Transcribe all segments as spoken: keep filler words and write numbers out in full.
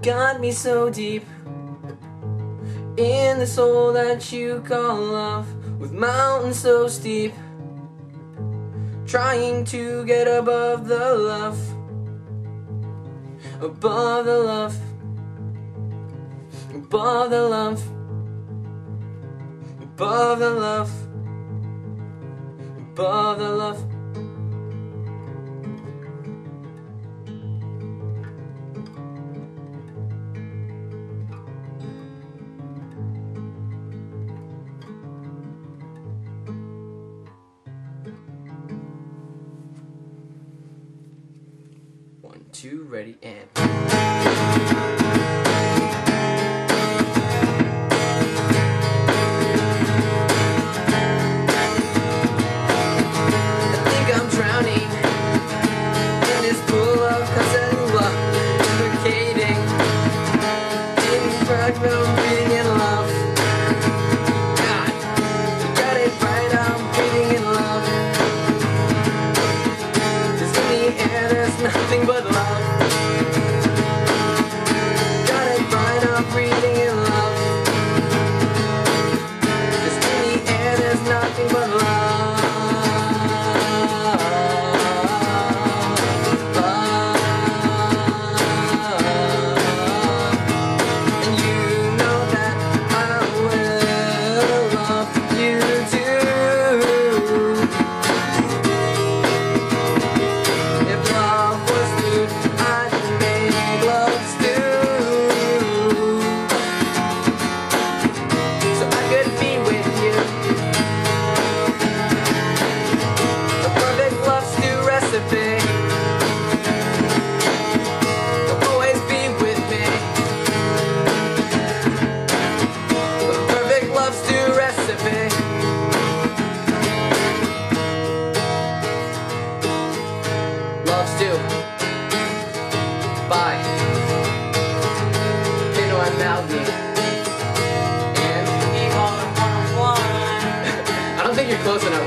got me so deep in this hole that you call love, with mountains so steep, trying to get above the love, above the love, above the love, above the love, above the love. One, two, ready, and suffocating, in fact, I'm breathing in love. God, you got it right, I'm breathing in love. 'Cause in the air there's nothing but love. Got it right, I'm breathing in love. 'Cause in the air there's nothing but love. Love stew. Bye. Pino and Maldi. And I don't think you're close enough.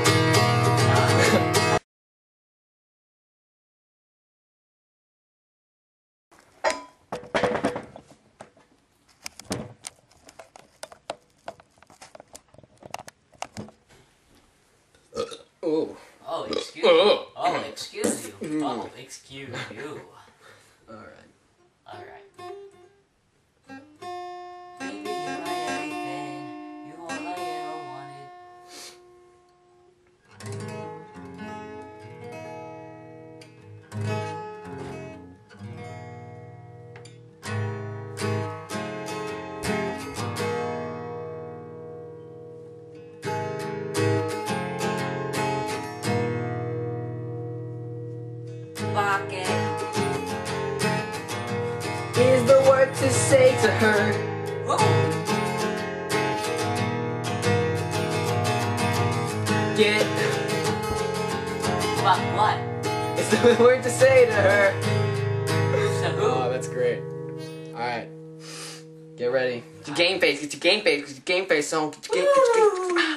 Oh. Oh, excuse you. Oh, excuse you. Oh, excuse you. Alright. Alright. Baby, you're my everything. You're all I ever wanted. Here's the word to say to her. Whoa. Get. What? What? It's the word to say to her. To who? Oh, that's great. Alright. Get ready. Get your game face. Get your game face. Get your game face on. Get your game. Get your game.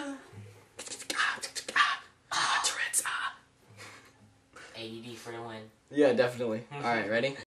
eighty for the win. Yeah, definitely. Alright, ready?